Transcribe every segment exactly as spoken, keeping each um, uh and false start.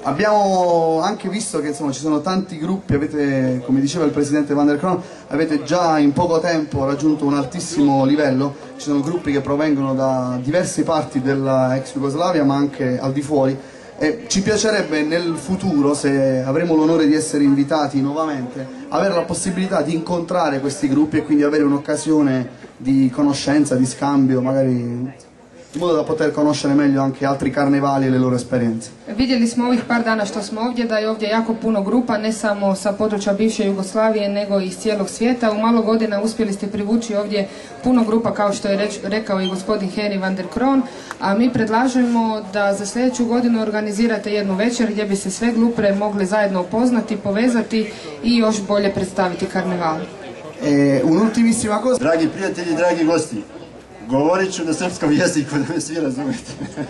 Abbiamo anche visto che insomma, ci sono tanti gruppi, avete, come diceva il presidente Van der Kroon, avete già in poco tempo raggiunto un altissimo livello, ci sono gruppi che provengono da diverse parti della ex Jugoslavia ma anche al di fuori, e ci piacerebbe nel futuro, se avremo l'onore di essere invitati nuovamente, avere la possibilità di incontrare questi gruppi e quindi avere un'occasione di conoscenza, di scambio, magari in modo da poter conoscere meglio anche altri karnevali e le loro esperienze. Vidjeli smo ovih par dana što smo ovdje da je ovdje jako puno grupa, ne samo sa područja bivše Jugoslavije nego i iz cijelog svijeta. U malo godina uspjeli ste privući ovdje puno grupa, kao što je reč, rekao i gospodin Henry van der Kroon, a mi predlažemo da za sljedeću godinu organizirate jednu večer gdje bi se sve grupe mogle zajedno upoznati, povezati i još bolje predstaviti karneval. E, un'ultimissima cosa. Dragi prijatelji, dragi gosti, govorit ću na srpskom jeziku da me svi razumete.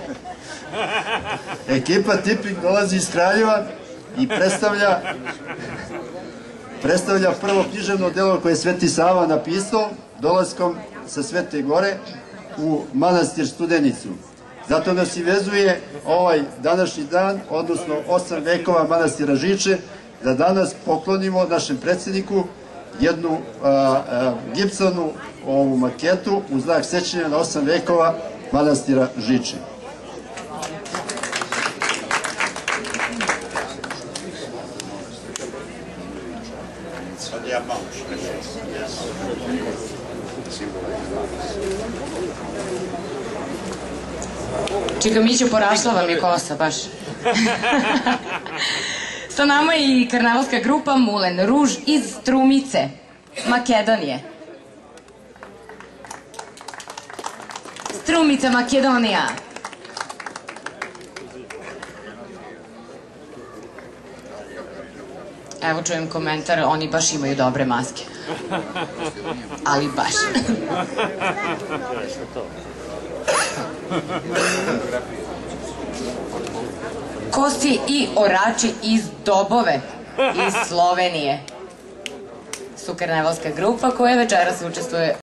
Ekipa Tipik dolazi iz Kraljeva i predstavlja predstavlja prvo književno delo koje je Sveti Sava napisao dolaskom sa Svete Gore u manastir Studenicu. Zato nas i vezuje ovaj današnji dan, odnosno osam vekova manastira Žiče, da danas poklonimo našem predsjedniku jednu a, a, gipsanu ovu maketu u znak sećanja na osam vekova manastira Žiče. Čekaj, Mićo, porasla vam je kosa, baš. Sa nama je i karnevalska grupa Mulen Ruž iz Strumice, Makedonije. Strumica, Makedonija. Evo čujem komentar, oni baš imaju dobre maske. Ali baš. Kosti i orači iz Dobove, iz Slovenije, su karnevalska grupa koja večeras učestvuje